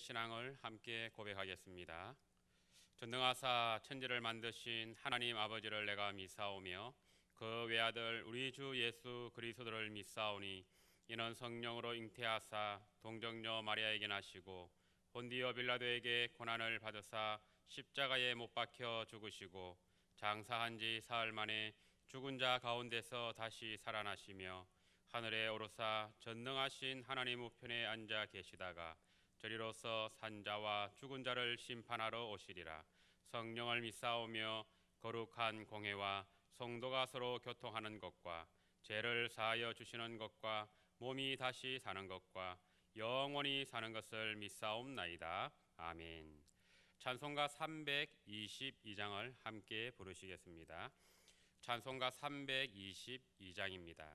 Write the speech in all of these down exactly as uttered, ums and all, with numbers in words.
신앙을 함께 고백하겠습니다. 전능하사 천지를 만드신 하나님 아버지를 내가 믿사오며 그 외아들 우리 주 예수 그리스도를 믿사오니 이는 성령으로 잉태하사 동정녀 마리아에게 나시고 본디오 빌라도에게 고난을 받으사 십자가에 못 박혀 죽으시고 장사한 지 사흘 만에 죽은 자 가운데서 다시 살아나시며 하늘에 오르사 전능하신 하나님 우편에 앉아 계시다가 저리로서 산자와 죽은 자를 심판하러 오시리라. 성령을 믿사오며 거룩한 공회와 성도가 서로 교통하는 것과 죄를 사하여 주시는 것과 몸이 다시 사는 것과 영원히 사는 것을 믿사옵나이다. 아멘. 찬송가 삼백이십이 장을 함께 부르시겠습니다. 찬송가 삼백이십이 장입니다.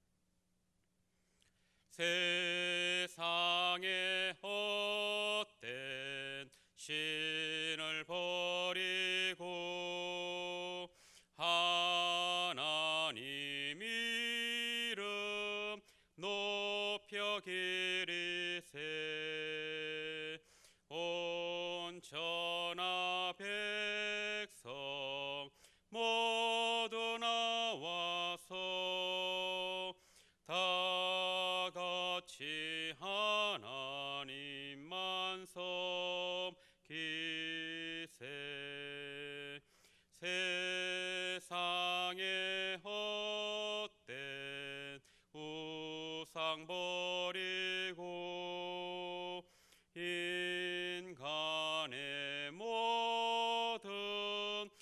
세상의 헛된 신을 버리고 하나님 이름 높여 기리세. 온 천하 백성 모두 나와서 다 같이 하나님만 섬기세. 세상의 헛된 우상 버리고 인간의 모든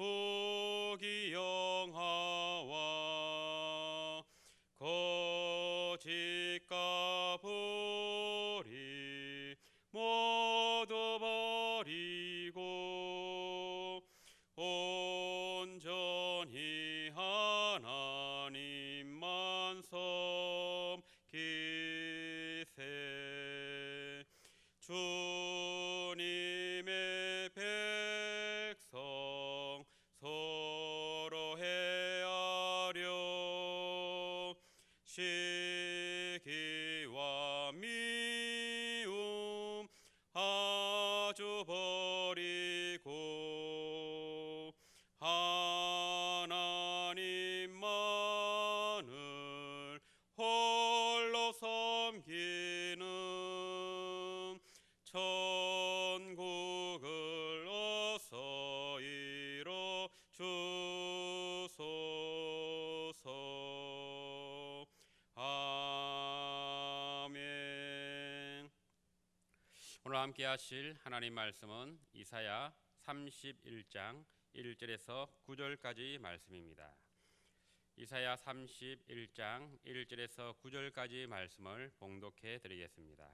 부귀영화와 거짓과 불의 모두 버리고 온전히 하나님만 섬기세. 주님의 백성 서로 헤아려 시기와 미움 아주 버리고 하나님만을 홀로 섬기는 천국을 어서 이뤄 주소서. 아멘. 오늘 함께 하실 하나님 말씀은 이사야 삼십일 장 일 절에서 구 절까지 말씀입니다. 이사야 삼십일 장 일 절에서 구 절까지 말씀을 봉독해 드리겠습니다.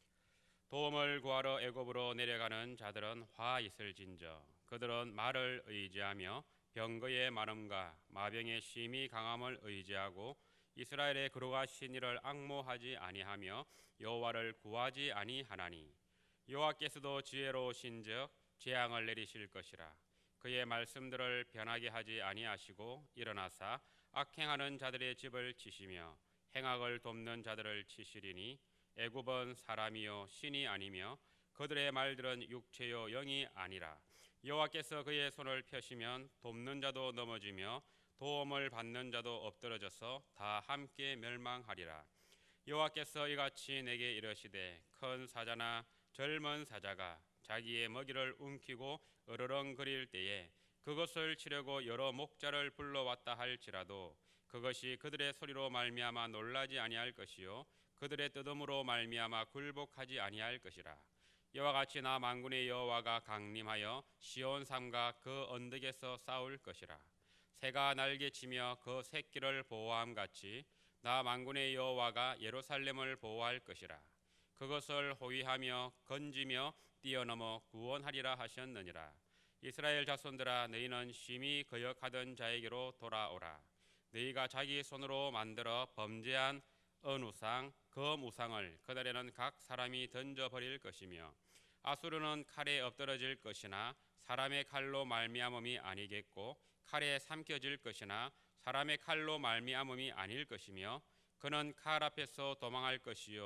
도움을 구하러 애굽으로 내려가는 자들은 화 있을진저. 그들은 말을 의지하며 병거의 많음과 마병의 심히 강함을 의지하고 이스라엘의 거룩하신 이를 앙모하지 아니하며 여호와를 구하지 아니하나니. 여호와께서도 지혜로우신즉 재앙을 내리실 것이라. 그의 말씀들을 변하게 하지 아니하시고 일어나사 악행하는 자들의 집을 치시며 행악을 돕는 자들을 치시리니 애굽은 사람이요 신이 아니며 그들의 말들은 육체요 영이 아니라. 여호와께서 그의 손을 펴시면 돕는 자도 넘어지며 도움을 받는 자도 엎드러져서 다 함께 멸망하리라. 여호와께서 이같이 내게 이르시되 큰 사자나 젊은 사자가 자기의 먹이를 움키고 으르렁거릴 때에 그것을 치려고 여러 목자를 불러왔다 할지라도 그것이 그들의 소리로 말미암아 놀라지 아니할 것이요 그들의 뜯음으로 말미암아 굴복하지 아니할 것이라. 이와 같이 나 만군의 여호와가 강림하여 시온 산과 그 언덕에서 싸울 것이라. 새가 날개치며 그 새끼를 보호함 같이 나 만군의 여호와가 예루살렘을 보호할 것이라. 그것을 호위하며 건지며 뛰어넘어 구원하리라 하셨느니라. 이스라엘 자손들아 너희는 심히 거역하던 자에게로 돌아오라. 너희가 자기 손으로 만들어 범죄한 은우상 금우상을 그날에는 각 사람이 던져버릴 것이며 아수르는 칼에 엎드러질 것이나 사람의 칼로 말미암음이 아니겠고 칼에 삼켜질 것이나 사람의 칼로 말미암음이 아닐 것이며 그는 칼 앞에서 도망할 것이요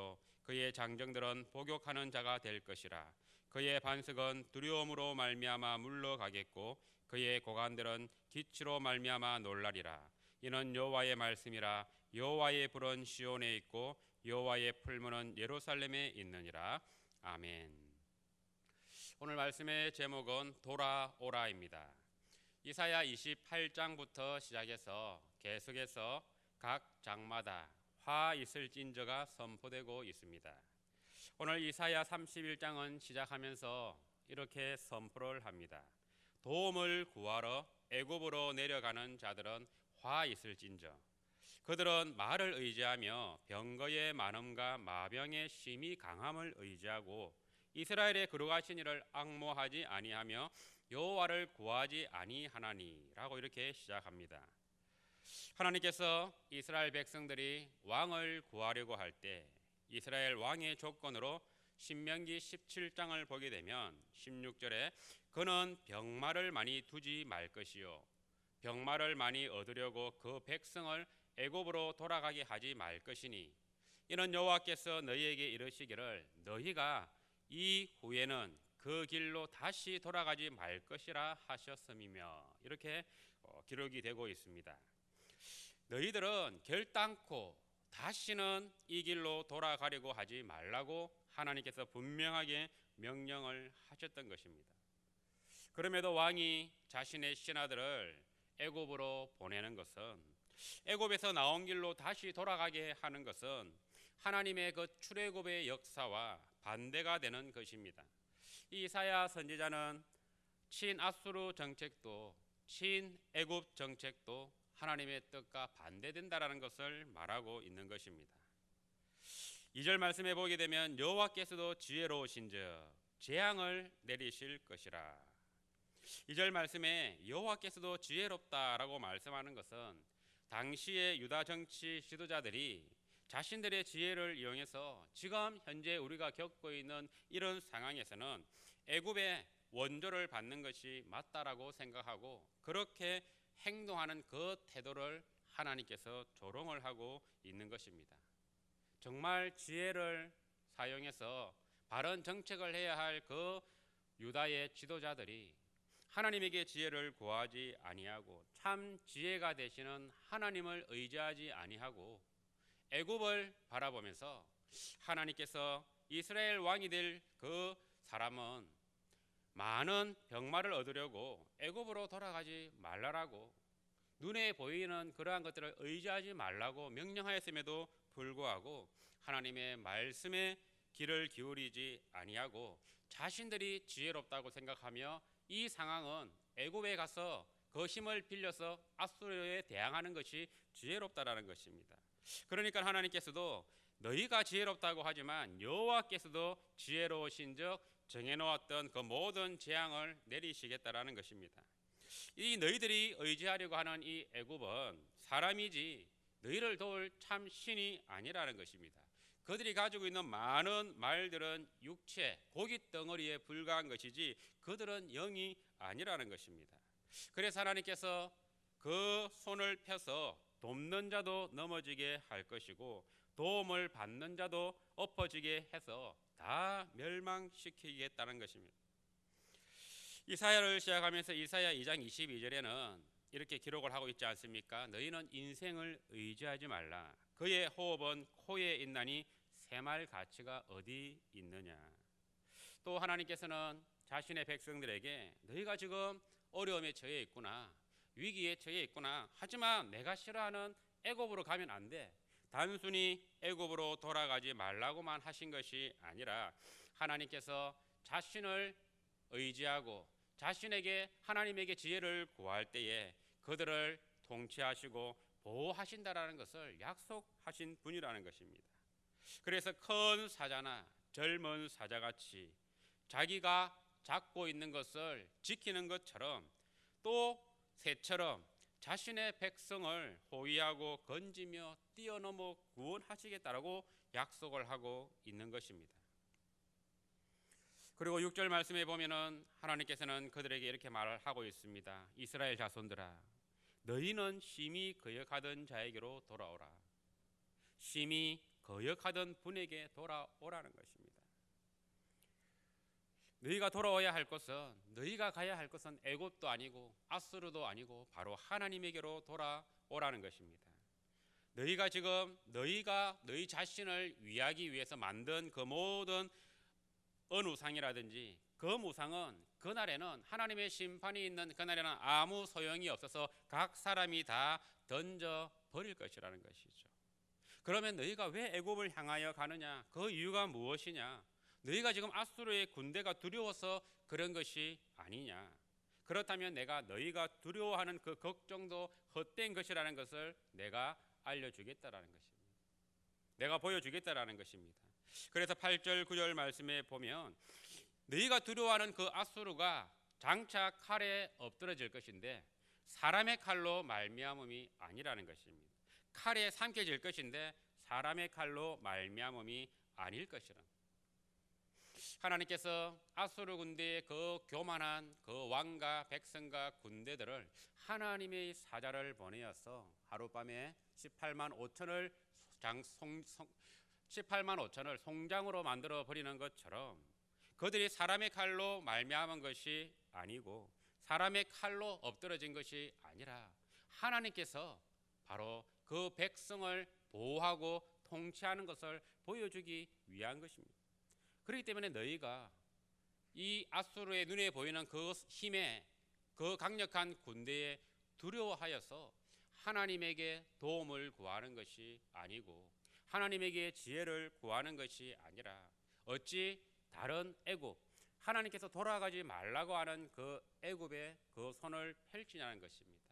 그의 장정들은 복욕하는 자가 될 것이라. 그의 반석은 두려움으로 말미암아 물러가겠고 그의 고관들은 기치로 말미암아 놀라리라. 이는 여호와의 말씀이라. 여호와의 불은 시온에 있고 여호와의 풀무는 예루살렘에 있느니라. 아멘. 오늘 말씀의 제목은 돌아오라입니다. 이사야 이십팔 장부터 시작해서 계속해서 각 장마다 화 있을진저가 선포되고 있습니다. 오늘 이사야 삼십일 장은 시작하면서 이렇게 선포를 합니다. 도움을 구하러 애굽으로 내려가는 자들은 화 있을진저. 그들은 말을 의지하며 병거의 많음과 마병의 심히 강함을 의지하고 이스라엘의 거룩하신 이를 앙모하지 아니하며 여호와를 구하지 아니하나니라고 이렇게 시작합니다. 하나님께서 이스라엘 백성들이 왕을 구하려고 할 때 이스라엘 왕의 조건으로 신명기 십칠 장을 보게 되면 십육 절에 그는 병마를 많이 두지 말 것이요 병마를 많이 얻으려고 그 백성을 애굽으로 돌아가게 하지 말 것이니 이는 여호와께서 너희에게 이르시기를 너희가 이 후에는 그 길로 다시 돌아가지 말 것이라 하셨음이며 이렇게 기록이 되고 있습니다. 너희들은 결단코 다시는 이 길로 돌아가려고 하지 말라고 하나님께서 분명하게 명령을 하셨던 것입니다. 그럼에도 왕이 자신의 신하들을 애굽으로 보내는 것은 애굽에서 나온 길로 다시 돌아가게 하는 것은 하나님의 그 출애굽의 역사와 반대가 되는 것입니다. 이사야 선지자는 친아수르 정책도 친애굽 정책도 하나님의 뜻과 반대된다라는 것을 말하고 있는 것입니다. 이 절 말씀해 보게 되면 여호와께서도 지혜로우신즉 재앙을 내리실 것이라. 이 절 말씀에 여호와께서도 지혜롭다라고 말씀하는 것은 당시의 유다 정치 지도자들이 자신들의 지혜를 이용해서 지금 현재 우리가 겪고 있는 이런 상황에서는 애굽의 원조를 받는 것이 맞다라고 생각하고 그렇게 행동하는 그 태도를 하나님께서 조롱을 하고 있는 것입니다. 정말 지혜를 사용해서 바른 정책을 해야 할 그 유다의 지도자들이 하나님에게 지혜를 구하지 아니하고 참 지혜가 되시는 하나님을 의지하지 아니하고 애굽을 바라보면서 하나님께서 이스라엘 왕이 될 그 사람은 많은 병마를 얻으려고 애굽으로 돌아가지 말라라고 눈에 보이는 그러한 것들을 의지하지 말라고 명령하였음에도 불구하고 하나님의 말씀에 귀를 기울이지 아니하고 자신들이 지혜롭다고 생각하며 이 상황은 애굽에 가서 그 힘을 빌려서 아수르에 대항하는 것이 지혜롭다라는 것입니다. 그러니까 하나님께서도 너희가 지혜롭다고 하지만 여호와께서도 지혜로우신즉 정해놓았던 그 모든 재앙을 내리시겠다라는 것입니다. 이 너희들이 의지하려고 하는 이 애굽은 사람이지 너희를 도울 참 신이 아니라는 것입니다. 그들이 가지고 있는 많은 말들은 육체, 고기 덩어리에 불과한 것이지 그들은 영이 아니라는 것입니다. 그래서 하나님께서 그 손을 펴서 돕는 자도 넘어지게 할 것이고 도움을 받는 자도 엎어지게 해서 다 멸망시키겠다는 것입니다. 이사야를 시작하면서 이사야 이 장 이십이 절에는 이렇게 기록을 하고 있지 않습니까? 너희는 인생을 의지하지 말라. 그의 호흡은 코에 있나니 새말 가치가 어디 있느냐. 또 하나님께서는 자신의 백성들에게 너희가 지금 어려움에 처해 있구나, 위기에 처해 있구나. 하지만 내가 싫어하는 애굽으로 가면 안 돼. 단순히 애굽으로 돌아가지 말라고만 하신 것이 아니라 하나님께서 자신을 의지하고 자신에게 하나님에게 지혜를 구할 때에 그들을 통치하시고 보호하신다라는 것을 약속하신 분이라는 것입니다. 그래서 큰 사자나 젊은 사자같이 자기가 잡고 있는 것을 지키는 것처럼 또 새처럼 자신의 백성을 호위하고 건지며 뛰어넘어 구원하시겠다라고 약속을 하고 있는 것입니다. 그리고 육 절 말씀에 보면은 하나님께서는 그들에게 이렇게 말을 하고 있습니다. 이스라엘 자손들아, 너희는 심히 거역하던 자에게로 돌아오라. 심히 거역하던 분에게 돌아오라는 것입니다. 너희가 돌아와야 할 것은, 너희가 가야 할 것은 애굽도 아니고 아수르도 아니고 바로 하나님에게로 돌아오라는 것입니다. 너희가 지금 너희가 너희 자신을 위하기 위해서 만든 그 모든 언우상이라든지 그 무상은 그날에는 하나님의 심판이 있는 그날에는 아무 소용이 없어서 각 사람이 다 던져 버릴 것이라는 것이죠. 그러면 너희가 왜 애굽을 향하여 가느냐? 그 이유가 무엇이냐? 너희가 지금 아수르의 군대가 두려워서 그런 것이 아니냐? 그렇다면 내가 너희가 두려워하는 그 걱정도 헛된 것이라는 것을 내가 알려주겠다라는 것입니다. 내가 보여주겠다라는 것입니다. 그래서 팔 절 구 절 말씀에 보면 너희가 두려워하는 그 아수르가 장차 칼에 엎드러질 것인데 사람의 칼로 말미암음이 아니라는 것입니다. 칼에 삼켜질 것인데 사람의 칼로 말미암음이 아닐 것이라. 하나님께서 아수르 군대의 그 교만한 그 왕과 백성과 군대들을 하나님의 사자를 보내어서 하룻밤에 십팔만 오천을 장, 송, 송, 십팔만 오천을 송장으로 만들어 버리는 것처럼 그들이 사람의 칼로 말미암은 것이 아니고 사람의 칼로 엎드러진 것이 아니라 하나님께서 바로 그 백성을 보호하고 통치하는 것을 보여주기 위한 것입니다. 그렇기 때문에 너희가 이 아수르의 눈에 보이는 그 힘에 그 강력한 군대에 두려워하여서 하나님에게 도움을 구하는 것이 아니고 하나님에게 지혜를 구하는 것이 아니라 어찌 다른 애굽, 하나님께서 돌아가지 말라고 하는 그 애굽의 그 손을 펼치냐는 것입니다.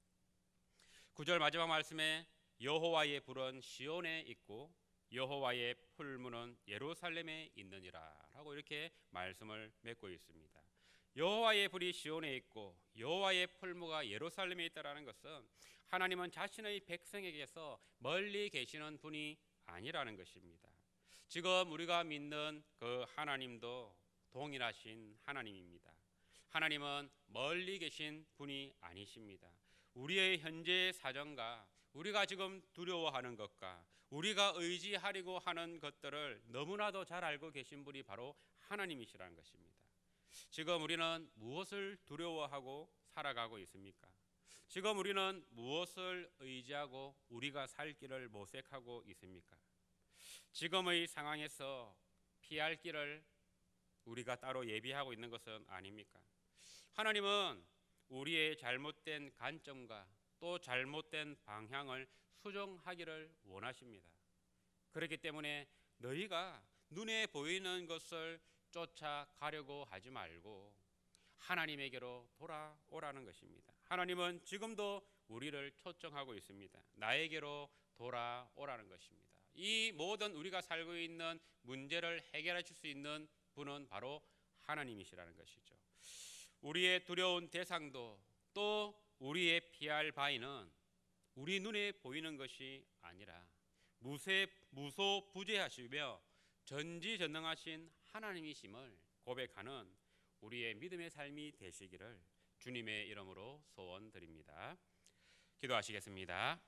구 절 마지막 말씀에 여호와의 불은 시온에 있고 여호와의 풀무는 예루살렘에 있느니라 라고 이렇게 말씀을 맺고 있습니다. 여호와의 불이 시온에 있고 여호와의 풀무가 예루살렘에 있다라는 것은 하나님은 자신의 백성에게서 멀리 계시는 분이 아니라는 것입니다. 지금 우리가 믿는 그 하나님도 동일하신 하나님입니다. 하나님은 멀리 계신 분이 아니십니다. 우리의 현재의 사정과 우리가 지금 두려워하는 것과 우리가 의지하려고 하는 것들을 너무나도 잘 알고 계신 분이 바로 하나님이시라는 것입니다. 지금 우리는 무엇을 두려워하고 살아가고 있습니까? 지금 우리는 무엇을 의지하고 우리가 살 길을 모색하고 있습니까? 지금의 상황에서 피할 길을 우리가 따로 예비하고 있는 것은 아닙니까? 하나님은 우리의 잘못된 관점과 또 잘못된 방향을 수정하기를 원하십니다. 그렇기 때문에 너희가 눈에 보이는 것을 쫓아가려고 하지 말고 하나님에게로 돌아오라는 것입니다. 하나님은 지금도 우리를 초청하고 있습니다. 나에게로 돌아오라는 것입니다. 이 모든 우리가 살고 있는 문제를 해결하실 수 있는 분은 바로 하나님이시라는 것이죠. 우리의 두려운 대상도 또 우리의 피할 바위는 우리 눈에 보이는 것이 아니라 무쇠, 무소부재하시며 전지전능하신 하나님이심을 고백하는 우리의 믿음의 삶이 되시기를 주님의 이름으로 소원드립니다. 기도하시겠습니다.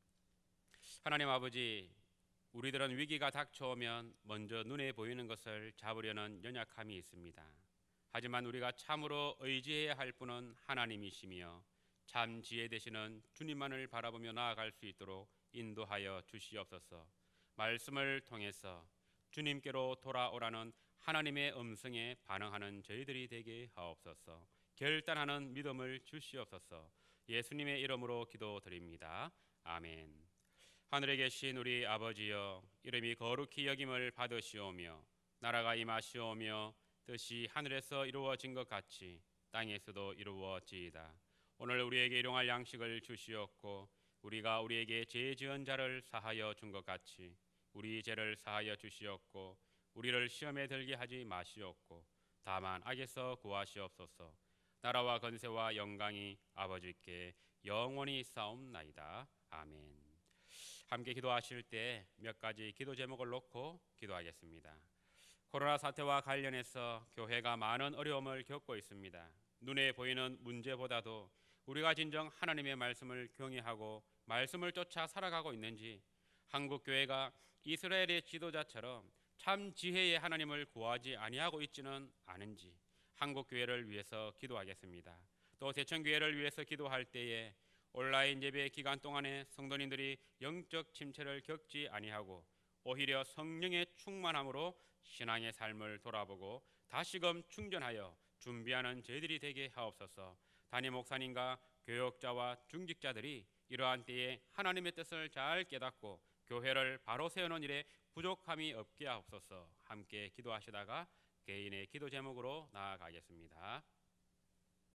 하나님 아버지, 우리들은 위기가 닥쳐오면 먼저 눈에 보이는 것을 잡으려는 연약함이 있습니다. 하지만 우리가 참으로 의지해야 할 분은 하나님이시며 참 지혜 되시는 주님만을 바라보며 나아갈 수 있도록 인도하여 주시옵소서. 말씀을 통해서 주님께로 돌아오라는 하나님의 음성에 반응하는 저희들이 되게 하옵소서. 결단하는 믿음을 주시옵소서. 예수님의 이름으로 기도드립니다. 아멘. 하늘에 계신 우리 아버지여, 이름이 거룩히 여김을 받으시오며 나라가 임하시오며 뜻이 하늘에서 이루어진 것 같이 땅에서도 이루어지이다. 오늘 우리에게 일용할 양식을 주시옵고 우리가 우리에게 죄 지은 자를 사하여 준 것 같이 우리 죄를 사하여 주시옵고 우리를 시험에 들게 하지 마시옵고 다만 악에서 구하시옵소서. 나라와 권세와 영광이 아버지께 영원히 있사옵나이다. 아멘. 함께 기도하실 때 몇 가지 기도 제목을 놓고 기도하겠습니다. 코로나 사태와 관련해서 교회가 많은 어려움을 겪고 있습니다. 눈에 보이는 문제보다도 우리가 진정 하나님의 말씀을 경외하고 말씀을 쫓아 살아가고 있는지, 한국 교회가 이스라엘의 지도자처럼 참 지혜의 하나님을 구하지 아니하고 있지는 않은지 한국 교회를 위해서 기도하겠습니다. 또 대천교회를 위해서 기도할 때에 온라인 예배 기간 동안에 성도님들이 영적 침체를 겪지 아니하고 오히려 성령의 충만함으로 신앙의 삶을 돌아보고 다시금 충전하여 준비하는 저희들이 되게 하옵소서. 담임 목사님과 교역자와 중직자들이 이러한 때에 하나님의 뜻을 잘 깨닫고 교회를 바로 세우는 일에 부족함이 없게 하옵소서. 함께 기도하시다가 개인의 기도 제목으로 나아가겠습니다.